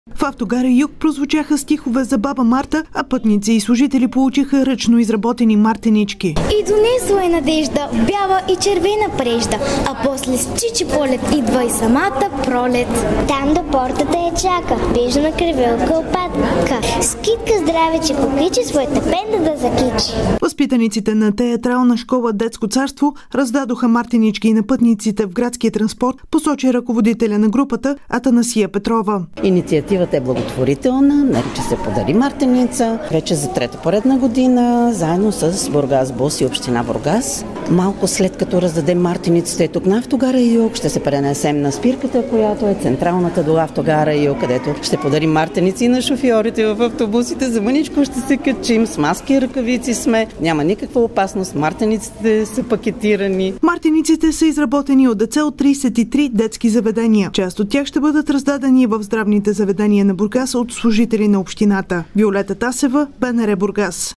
В автогара Юг прозвучаха стихове за баба Марта, а пътници и служители получиха ръчно изработени мартенички. И донесла е надежда, бяла и червена прежда, а после с чичи полет идва и самата пролет. Там до портата я чака, бежна кривелка опадка. Скитка здраве, че покичи своята пенда да закичи. Възпитаниците на театрална школа Детско царство раздадоха мартенички на пътниците в градския транспорт, посочи ръководителя на групата Атанасия Петрова. Инициативата е благотворителна, нарича се Подари Мартеница. Вече за трета поредна година, заедно с Бургас Бус и община Бургас. Малко след като раздадем мартениците тук на автогара Юг, ще се пренесем на спирката, която е централната до автогара Юг, където ще подарим мартеници на шофьорите в автобусите. За мъничко ще се качим, с маски и ръкавици сме. Няма никаква опасност, мартениците са пакетирани. Мартениците са изработени от деца от 33 детски заведения. Част от тях ще бъдат раздадени в здравните заведения на Бургас от служители на общината. Виолета Тасева, БНР Бургас.